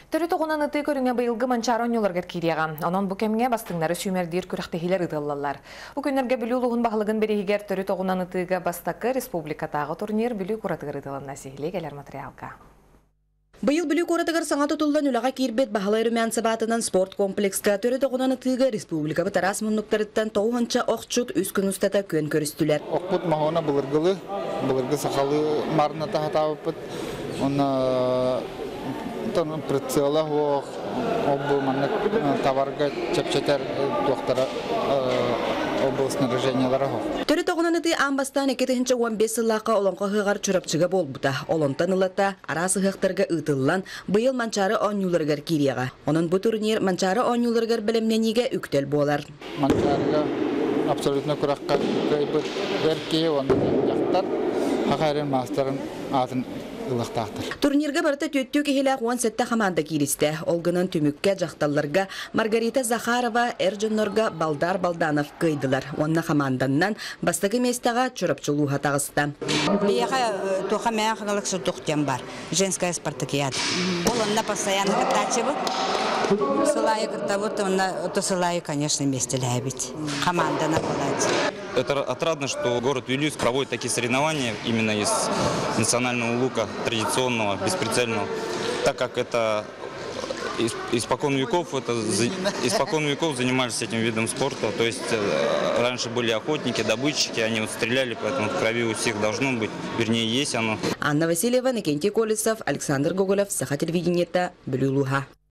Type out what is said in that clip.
Төрі тоғынан ыты көріңе бұйылғы манчары оңыларғар кирияға. Онын бұл кемге бастыңлары сүймердер көріқтехилер ыдылалар. Бұл көнерге білі ұлығын бағылығын берегігер төрі тоғынан ытыға бастақы республикатағы турнир білі құратығыр ыдыланна сихиле келер материалға. Быйыл бүлік оратығыр саңа тұтылдан үліға кирбет бағалай рүмән сабатынан спорт комплексқа төрі тоғынан ытыға республика бұтарас мұнықтарыттан тоғынша оқчут үз күн ұстата көн көрістілер. Оқпыт мағына бұлырғы сақалы марына тағатабыпыт. Оны прицела оқ, обы манық товарға чәпчетер доқтара областың режениялары оқ. Төрі тоғынан ыты амбастан 2-15 сыллаққа олонға ғығар чүрапчыға бол бұта. Олонтан ылата арасы ғықтарға ұтылан бұйыл манчары оңюларғар кирияға. Оның бұ турнир манчары оңюларғар білімнениге үктел болар. Манчарыға абсолютно құраққа көйбі берке, оның яқтар, хақайрын мастарын атын Турнирга барыта төттүү кехилак 17 команда киристе. Олгынан түмүкке жакталларга Маргарита Захарова, Эржоннорга Балдар Балданов кыйдылар. Онна команданнан бастагы местага чурапчылууга тагысты. Бияга тоха мягналык суртуктен бар. Женская спартакиада. Олонна постоянно катачева. Сылайы катавут, то сылайы, конечно, вместе лябить. Команда нападать. Это отрадно, что город Вилюйск проводит такие соревнования именно из национального лука, традиционного, бесприцельного, так как это испокон веков занимались этим видом спорта. То есть раньше были охотники, добытчики, они вот стреляли, поэтому в крови у всех должно быть, вернее, есть оно. Анна Васильева, Никентий Колесов, Александр Гоголев, Саха телевидения, Блюлуха.